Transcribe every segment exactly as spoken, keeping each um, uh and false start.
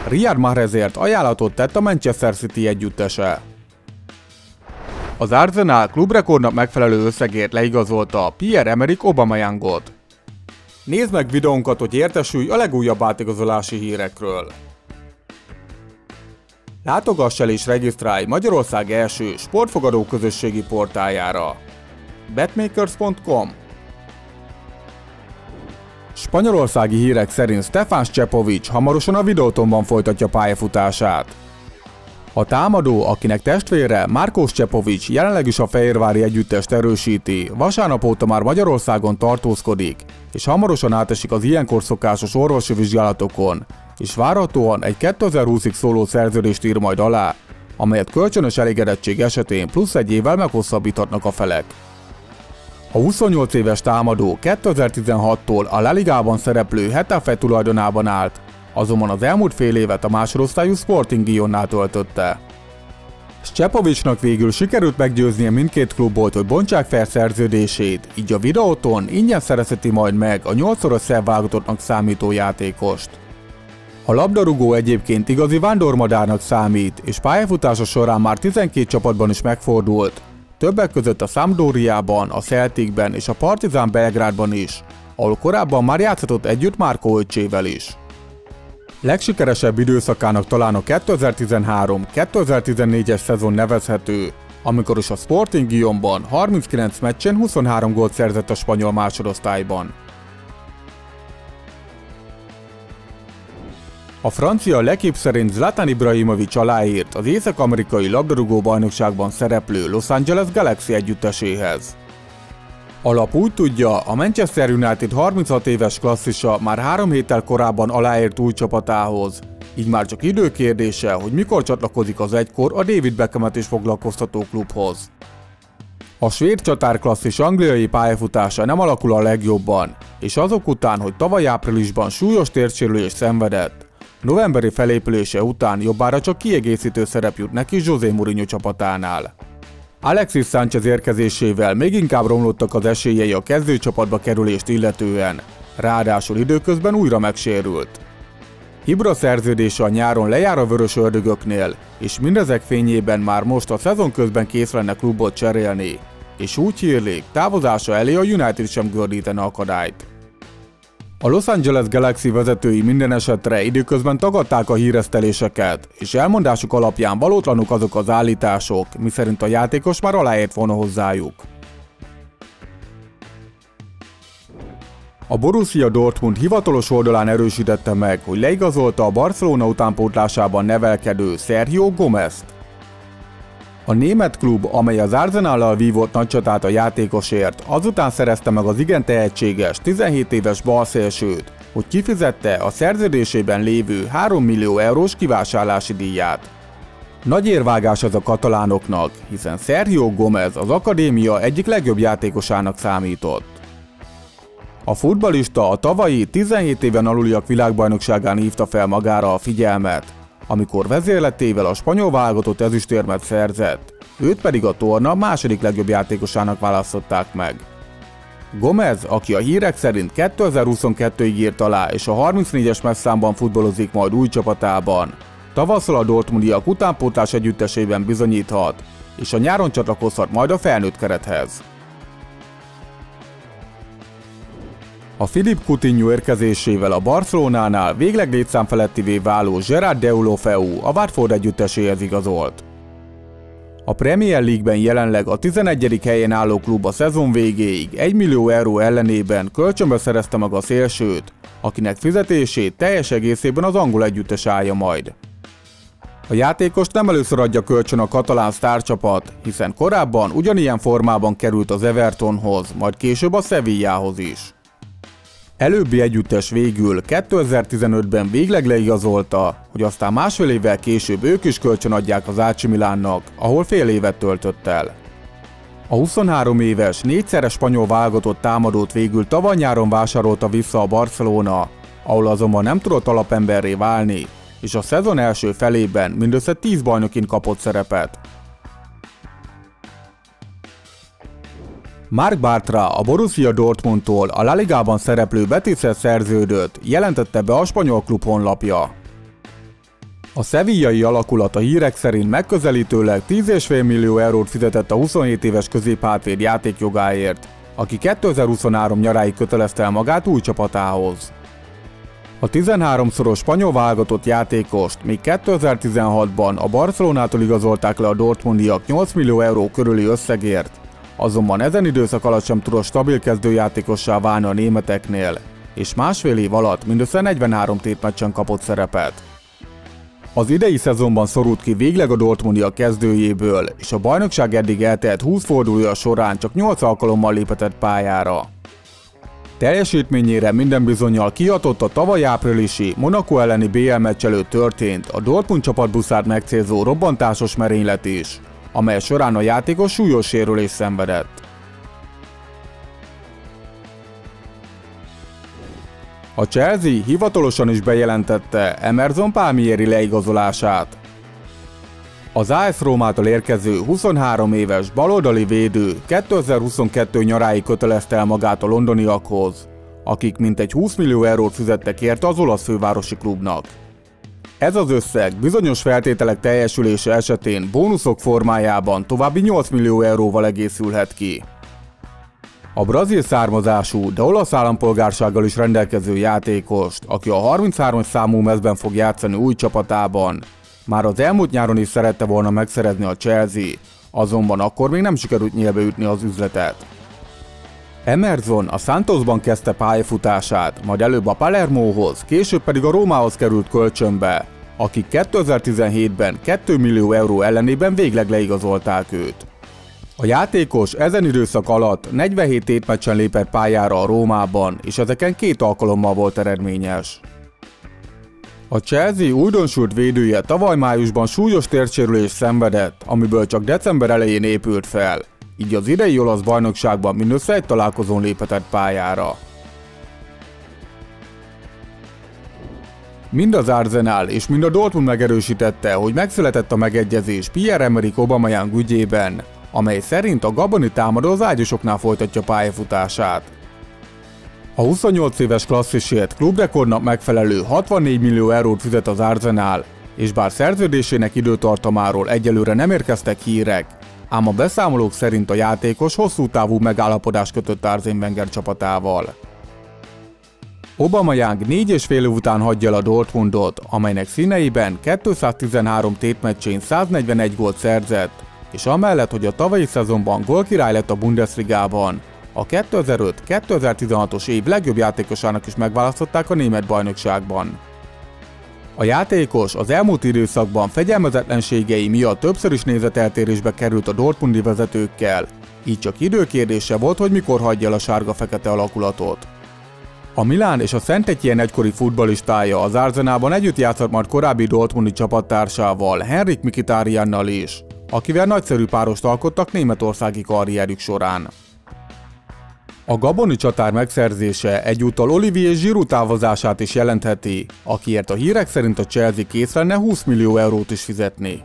Riyad Mahrezért ajánlatot tett a Manchester City együttese. Az Arsenal klubrekordnak megfelelő összegért leigazolta Pierre-Emerick Aubameyangot. Nézd meg videónkat, hogy értesülj a legújabb átigazolási hírekről. Látogass el és regisztrálj Magyarország első sportfogadó közösségi portáljára. betmakers pont com. Spanyolországi hírek szerint Stefan Scepovic hamarosan a Videotonban folytatja pályafutását. A támadó, akinek testvére Marco Scepovic jelenleg is a fehérvári együttest erősíti, vasárnap óta már Magyarországon tartózkodik, és hamarosan átesik az ilyenkor szokásos orvosi vizsgálatokon, és várhatóan egy kétezer-húszig szóló szerződést ír majd alá, amelyet kölcsönös elégedettség esetén plusz egy évvel meghosszabbíthatnak a felek. A huszonnyolc éves támadó kétezer-tizenhattól a La Ligában szereplő Getafe tulajdonában állt, azonban az elmúlt fél évet a másodosztályú Sporting Gijónnál töltötte. Scepovicnak végül sikerült meggyőznie mindkét klubot, hogy bontsák fel szerződését, így a Videoton ingyen szerezheti majd meg a nyolcszoros szerb válogatottnak számító játékost. A labdarúgó egyébként igazi vándormadárnak számít, és pályafutása során már tizenkét csapatban is megfordult, többek között a Sampdoriában, a Celticben és a Partizan Belgrádban is, ahol korábban már játszhatott együtt Marco öccsével is. Legsikeresebb időszakának talán a kétezer-tizenhárom kétezer-tizennégyes szezon nevezhető, amikor is a Sporting Gijónban harminckilenc meccsen huszonhárom gólt szerzett a spanyol másodosztályban. A francia L'Équipe szerint Zlatan Ibrahimovic aláírt az észak-amerikai labdarúgó bajnokságban szereplő Los Angeles Galaxy együtteséhez. A lap úgy tudja, a Manchester United harminchat éves klasszisa már három héttel korábban aláírt új csapatához, így már csak időkérdése, hogy mikor csatlakozik az egykor a David Beckhamet is foglalkoztató klubhoz. A svéd csatárklasszis angliai pályafutása nem alakul a legjobban, és azok után, hogy tavaly áprilisban súlyos térsérülést szenvedett, novemberi felépülése után jobbára csak kiegészítő szerep jut neki José Mourinho csapatánál. Alexis Sánchez érkezésével még inkább romlottak az esélyei a kezdőcsapatba kerülést illetően, ráadásul időközben újra megsérült. Ibra szerződése a nyáron lejár a vörös ördögöknél, és mindezek fényében már most a szezon közben kész lenne klubot cserélni, és úgy hírlik, távozása elé a United sem gördítene akadályt. A Los Angeles Galaxy vezetői minden esetre időközben tagadták a híreszteléseket, és elmondásuk alapján valótlanok azok az állítások, miszerint a játékos már aláírt volna hozzájuk. A Borussia Dortmund hivatalos oldalán erősítette meg, hogy leigazolta a Barcelona utánpótlásában nevelkedő Sergio Gómezt. A német klub, amely az Arsenallal vívott nagy csatát a játékosért, azután szerezte meg az igen tehetséges tizenhét éves balszélsőt, hogy kifizette a szerződésében lévő három millió eurós kivásárlási díját. Nagy érvágás ez a katalánoknak, hiszen Sergio Gómez az akadémia egyik legjobb játékosának számított. A futballista a tavalyi tizenhét éven aluliak világbajnokságán hívta fel magára a figyelmet, amikor vezérletével a spanyol válogatott ezüstérmet szerzett, őt pedig a torna második legjobb játékosának választották meg. Gómez, aki a hírek szerint kétezer-huszonkettőig írt alá és a harmincnégyes messzámban futballozik majd új csapatában, tavasszal a dortmundiak utánpótlás együttesében bizonyíthat, és a nyáron csatlakozhat majd a felnőtt kerethez. A Philippe Coutinho érkezésével a Barcelonánál végleg létszám felettivé váló Gerard Deulofeu a Watford együtteséhez igazolt. A Premier League-ben jelenleg a tizennegyedik helyen álló klub a szezon végéig egy millió euró ellenében kölcsönbe szerezte meg a szélsőt, akinek fizetését teljes egészében az angol együttes állja majd. A játékost nem először adja kölcsön a katalán sztárcsapat, hiszen korábban ugyanilyen formában került az Evertonhoz, majd később a Sevillához is. Előbbi együttes végül kétezer-tizenötben végleg leigazolta, hogy aztán másfél évvel később ők is kölcsön adják az á cé Milánnak, ahol fél évet töltött el. A huszonhárom éves, négyszeres spanyol válogatott támadót végül tavaly nyáron vásárolta vissza a Barcelona, ahol azonban nem tudott alapemberré válni, és a szezon első felében mindössze tíz bajnokin kapott szerepet. Marc Bartra, a Borussia Dortmundtól a La Ligában szereplő Betishez szerződött, jelentette be a spanyol klub honlapja. A szevillai alakulat a hírek szerint megközelítőleg tíz egész öt millió eurót fizetett a huszonhét éves középhátvéd játékjogáért, aki kétezer-huszonhárom nyaráig kötelezte el magát új csapatához. A tizenháromszoros spanyol válogatott játékost még kétezer-tizenhatban a Barcelonától igazolták le a dortmundiak nyolc millió euró körüli összegért, azonban ezen időszak alatt sem tudott stabil kezdőjátékossá válni a németeknél, és másfél év alatt mindössze negyvenhárom tétmeccsen kapott szerepet. Az idei szezonban szorult ki végleg a dortmundiak kezdőjéből, és a bajnokság eddig eltelt húsz fordulója során csak nyolc alkalommal léphetett pályára. Teljesítményére minden bizonnyal kihatott a tavaly áprilisi Monaco elleni bé el meccs előtt történt a Dortmund csapatbuszát megcélzó robbantásos merénylet is, amely során a játékos súlyos sérülést szenvedett. A Chelsea hivatalosan is bejelentette Emerson Palmieri leigazolását. Az á es Rómától érkező huszonhárom éves baloldali védő kétezer-huszonkettő nyaráig kötelezte el magát a londoniakhoz, akik mintegy húsz millió eurót fizettek érte az olasz fővárosi klubnak. Ez az összeg bizonyos feltételek teljesülése esetén bónuszok formájában további nyolc millió euróval egészülhet ki. A brazil származású, de olasz állampolgársággal is rendelkező játékost, aki a harminchárom számú mezben fog játszani új csapatában, már az elmúlt nyáron is szerette volna megszerezni a Chelsea, azonban akkor még nem sikerült nyílbeütni az üzletet. Emerson a Santosban kezdte pályafutását, majd előbb a Palermóhoz, később pedig a Rómához került kölcsönbe, akik kétezer-tizenhétben két millió euró ellenében végleg leigazolták őt. A játékos ezen időszak alatt negyvenhét tétmeccsen lépett pályára a Rómában, és ezeken két alkalommal volt eredményes. A Chelsea újdonsült védője tavaly májusban súlyos térdsérülést szenvedett, amiből csak december elején épült fel, így az idei olasz bajnokságban mindössze egy találkozón léphetett pályára. Mind az Arsenal és mind a Dortmund megerősítette, hogy megszületett a megegyezés Pierre-Emerick Aubameyang ügyében, amely szerint a gaboni támadó az ágyosoknál folytatja pályafutását. A huszonnyolc éves klasszisért klubrekordnak megfelelő hatvannégy millió eurót fizet az Arsenal, és bár szerződésének időtartamáról egyelőre nem érkeztek hírek, ám a beszámolók szerint a játékos hosszú távú megállapodást kötött Arsène Wenger csapatával. Aubameyang négy és fél év után hagyja el a Dortmundot, amelynek színeiben kétszáztizenhárom tétmeccsén száznegyvenegy gólt szerzett, és amellett, hogy a tavalyi szezonban gólkirály lett a Bundesligában, a kétezer-öt kétezer-tizenhatos év legjobb játékosának is megválasztották a német bajnokságban. A játékos az elmúlt időszakban fegyelmezetlenségei miatt többször is nézeteltérésbe került a dortmundi vezetőkkel, így csak időkérdése volt, hogy mikor hagyja el a sárga-fekete alakulatot. A Milán és a Saint-Étienne egykori futballistája az Arsenalban együtt játszott majd korábbi dortmundi csapattársával, Henrik Mkhitarjannal is, akivel nagyszerű párost alkottak németországi karrierjük során. A gaboni csatár megszerzése egyúttal Olivier Giroud távozását is jelentheti, akiért a hírek szerint a Chelsea kész lenne húsz millió eurót is fizetni.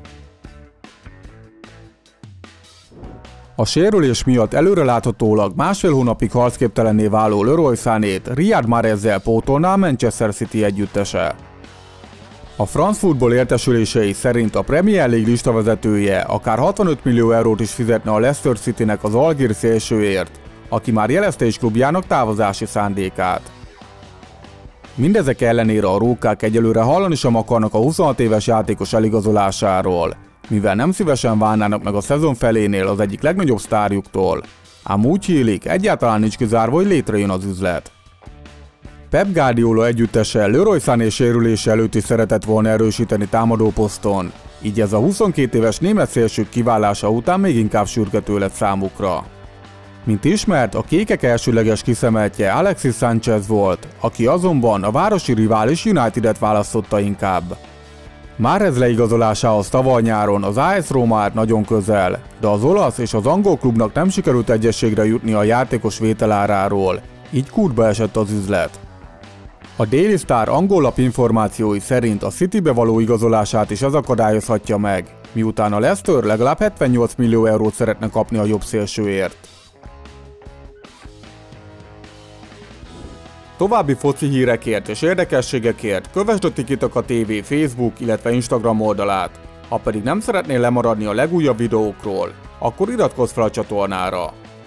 A sérülés miatt előreláthatólag másfél hónapig harcképtelenné váló Leroy Sanét Riyad Mahrezzel pótolná a Manchester City együttese. A France Football értesülései szerint a Premier League listavezetője akár hatvanöt millió eurót is fizetne a Leicester Citynek az algír szélsőért, aki már jelezte is klubjának távozási szándékát. Mindezek ellenére a rókák egyelőre hallani sem akarnak a huszonhat éves játékos eligazolásáról, mivel nem szívesen válnának meg a szezon felénél az egyik legnagyobb sztárjuktól, ám úgy hílik, egyáltalán nincs kizárva, hogy létrejön az üzlet. Pep Guardiola együttese Leroy Sané sérülése előtt is szeretett volna erősíteni támadóposzton, így ez a huszonkét éves német szélsők kiválása után még inkább sürgető lett számukra. Mint ismert, a kékek elsőleges kiszemeltje Alexis Sánchez volt, aki azonban a városi rivális Unitedet választotta inkább. Mahrez leigazolásához tavaly nyáron az á es Róma állt nagyon közel, de az olasz és az angol klubnak nem sikerült egyességre jutni a játékos vételáráról, így kútba esett az üzlet. A Daily Star angol lap információi szerint a Citybe való igazolását is ez akadályozhatja meg, miután a Leicester legalább hetvennyolc millió eurót szeretne kapni a jobb szélsőért. További foci hírekért és érdekességekért kövesd a Tiki-Taka té vé Facebook, illetve Instagram oldalát. Ha pedig nem szeretnél lemaradni a legújabb videókról, akkor iratkozz fel a csatornára.